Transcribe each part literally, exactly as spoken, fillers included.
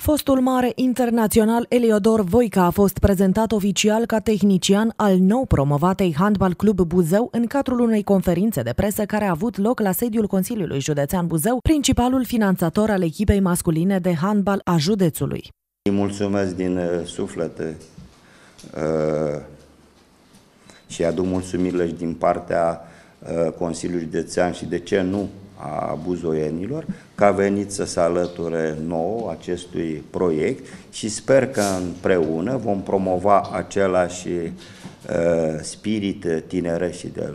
Fostul mare internațional Eliodor Voica a fost prezentat oficial ca tehnician al nou promovatei Handbal Club Buzău în cadrul unei conferințe de presă care a avut loc la sediul Consiliului Județean Buzău, principalul finanțator al echipei masculine de handbal a județului. Îi mulțumesc din suflet uh, și aduc mulțumirile și din partea uh, Consiliului Județean și de ce nu a buzoienilor, că a venit să se alăture nouă acestui proiect și sper că împreună vom promova același uh, spirit tineret și de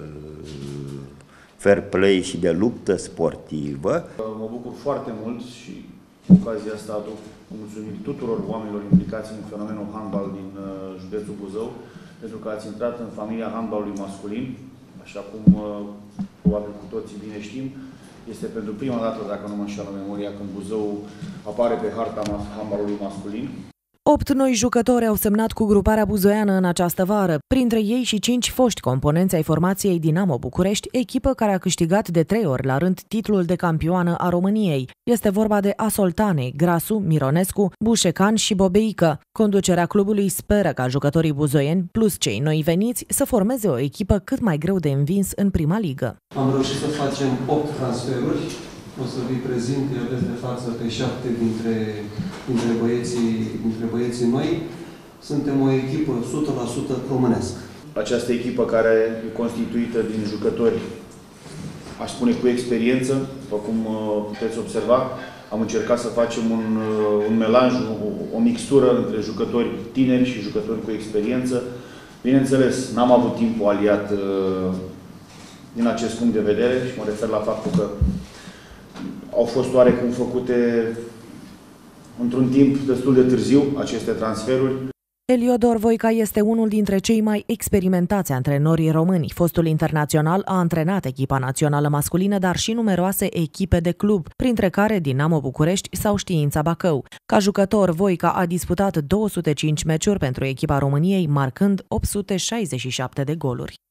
fair play și de luptă sportivă. Mă bucur foarte mult și ocazia asta aduc mulțumiri tuturor oamenilor implicați în fenomenul handbal din uh, județul Buzău, pentru că ați intrat în familia handbalului masculin, așa cum uh, probabil cu toții bine știm. Este pentru prima dată, dacă nu mă înșeală memoria, când Buzău apare pe harta handbalului masculin. Opt noi jucători au semnat cu gruparea buzoiană în această vară, printre ei și cinci foști componenți ai formației Dinamo București, echipă care a câștigat de trei ori la rând titlul de campioană a României. Este vorba de Asoltane, Grasu, Mironescu, Bușecan și Bobeică. Conducerea clubului speră ca jucătorii buzoieni, plus cei noi veniți, să formeze o echipă cât mai greu de învins în prima ligă. Am reușit să facem opt transferuri. O să vi prezint, eu aveți de față pe șapte dintre, dintre, băieții, dintre băieții noi. Suntem o echipă o sută la sută românească. Această echipă care e constituită din jucători, aș spune, cu experiență, după cum puteți observa, am încercat să facem un, un melanj, o, o mixtură între jucători tineri și jucători cu experiență. Bineînțeles, n-am avut timpul aliat din acest punct de vedere și mă refer la faptul că au fost oarecum făcute într-un timp destul de târziu aceste transferuri. Eliodor Voica este unul dintre cei mai experimentați antrenorii români. Fostul internațional a antrenat echipa națională masculină, dar și numeroase echipe de club, printre care Dinamo București sau Știința Bacău. Ca jucător, Voica a disputat două sute cinci meciuri pentru echipa României, marcând opt sute șaizeci și șapte de goluri.